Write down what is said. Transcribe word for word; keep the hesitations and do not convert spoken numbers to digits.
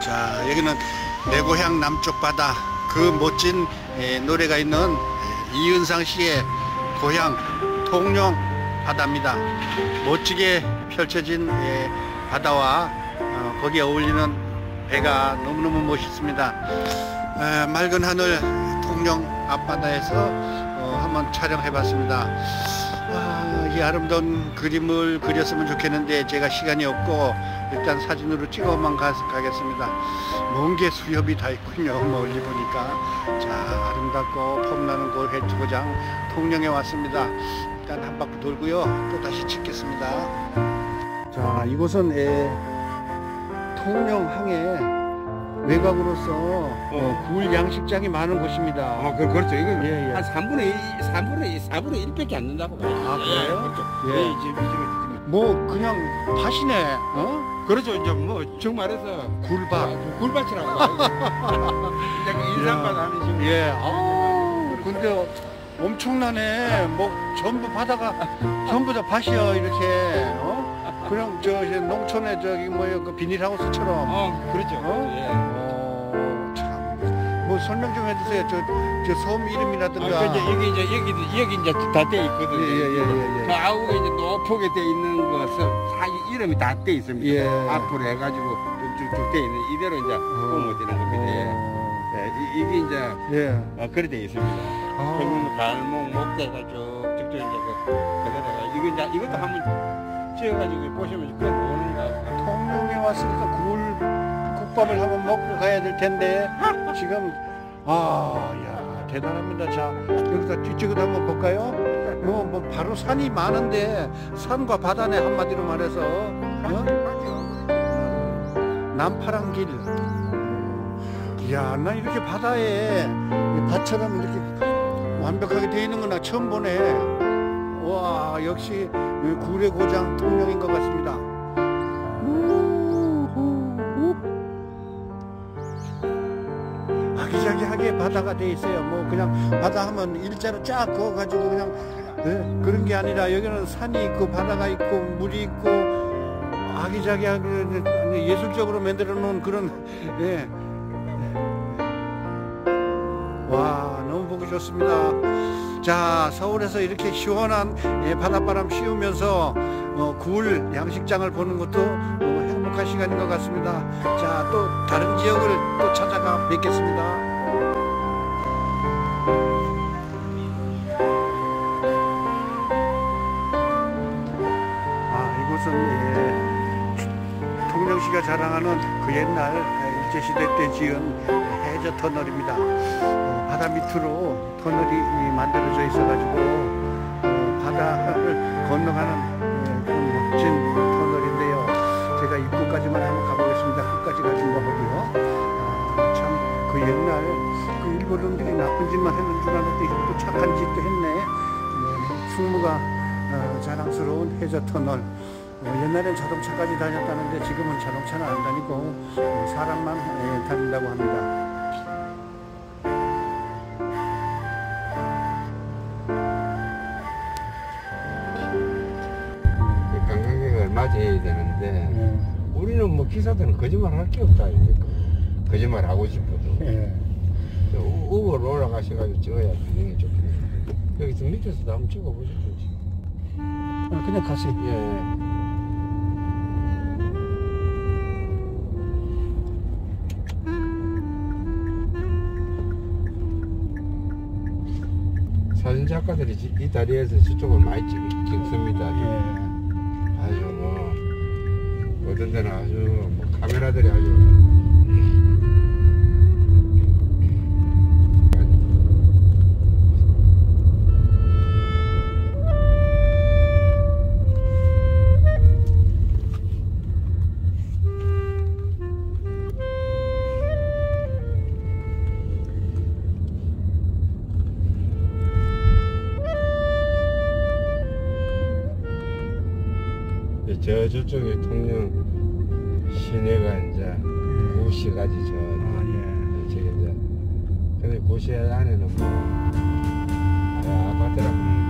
자, 여기는 내 고향 남쪽 바다, 그 멋진 에, 노래가 있는 에, 이은상 씨의 고향 통영 바다입니다. 멋지게 펼쳐진 에, 바다와 어, 거기에 어울리는 배가 너무너무 멋있습니다. 에, 맑은 하늘 통영 앞바다에서 어, 한번 촬영해 봤습니다. 아, 이 아름다운 그림을 그렸으면 좋겠는데 제가 시간이 없고 일단 사진으로 찍어만 가, 가겠습니다. 먼 게 수협이 다 있군요. 멀리 보니까. 자, 아름답고 폼나는 그 해수욕장 통영에 왔습니다. 일단 한 바퀴 돌고요, 또 다시 찍겠습니다. 자, 이곳은 에, 통영항에 외곽으로서 어, 굴 양식장이 많은 곳입니다. 아, 그, 그렇죠. 이건 예, 예. 한 삼분의 이, 삼분의 이, 사분의 일밖에 안 된다고 봐요. 아, 그래요? 예, 그렇죠. 예. 예, 이제, 이제, 뭐 그냥 밭이네. 어? 그렇죠. 이제 뭐, 정말해서. 굴밭. 아, 굴밭이라고 봐요. 이제 그 인삼밭 하는 식으로. 예. 아, 근데 엄청나네. 뭐 전부 바다가 전부 다 밭이야 이렇게. 어? 그냥 저 농촌에 저기 뭐요 그 비닐하우스처럼. 어, 그렇죠. 어? 예. 어, 참. 뭐 설명 좀 해주세요. 저 저 섬 이름이라든가. 아, 그 이제 여기 이제 여기 여기 이제 다 돼 있거든요. 예, 예, 예, 예. 저 아우가 이제 높게 돼 있는 것은 다 이름이 다 돼 있습니다. 예. 앞으로 해가지고 쭉쭉 돼 있는 이대로 이제 보면 되는 겁니다. 예. 예, 이- 이게 이제 예. 어, 그래 돼 있습니다. 아. 그러면 갈목 목대가 쭉쭉쭉 이제 그 그대로가 이거 이제 이것도 한번 지어가지고 보시면 그래 오는 거. 통영에 왔으니까 굴 국밥을 한번 먹고 가야 될 텐데 지금 아, 야 대단합니다. 자, 여기서 뒤쪽으로 한번 볼까요? 뭐, 뭐 바로 산이 많은데 산과 바다네 한마디로 말해서 어? 남파랑길. 이야, 나 이렇게 바다에 밭처럼 이렇게 완벽하게 되어 있는 건 나 처음 보네. 와, 역시 굴의 고장 통영인 것 같습니다. 아기자기하게 바다가 돼 있어요. 뭐 그냥 바다 하면 일자로 쫙 그어가지고 그냥 네, 그런 게 아니라 여기는 산이 있고 바다가 있고 물이 있고 아기자기하게 예술적으로 만들어 놓은 그런 예. 와, 너무 보기 좋습니다. 자, 서울에서 이렇게 시원한 예, 바닷바람 씌우면서 어, 굴 양식장을 보는 것도 어, 행복한 시간인 것 같습니다. 자, 또 다른 지역을 또 찾아가 뵙겠습니다. 아, 이곳은 예, 통영시가 자랑하는 그 옛날 일제시대 때 지은 해저 터널입니다. 어, 바다 밑으로 터널이 만들어져 있어가지고 어, 바다를 건너가는 어, 그런 멋진 터널인데요. 제가 입구까지만 한번 가보겠습니다. 끝까지 가진 거 보고요. 아, 참 그 옛날 그 일본 놈들이 나쁜 짓만 했는 줄 알았는데 또 착한 짓도 했네. 네, 충무가 어, 자랑스러운 해저 터널. 어, 옛날엔 자동차까지 다녔다는데 지금은 자동차는 안 다니고 어, 사람만 예, 다닌다고 합니다. 관광객을 맞이해야 되는데 예. 우리는 뭐 기사들은 거짓말 할 게 없다. 이제. 거짓말 하고 싶어도 예. 우버로 올라가셔가지고 찍어야 굉장히 좋겠네. 여기서 밑에서도 한번 찍어보시죠. 아, 그냥 가세요. 예. 사진 작가들이 지- 이 다리에서 저쪽을 많이 찍, 찍습니다. 예. 아주 뭐 어떤 데는 아주 뭐 카메라들이 아주 저 저쪽에 통영 시내가 이제 고시까지 저 아, 예. 저기 이제 근데 고시 안에는 뭐 아, 아파트랑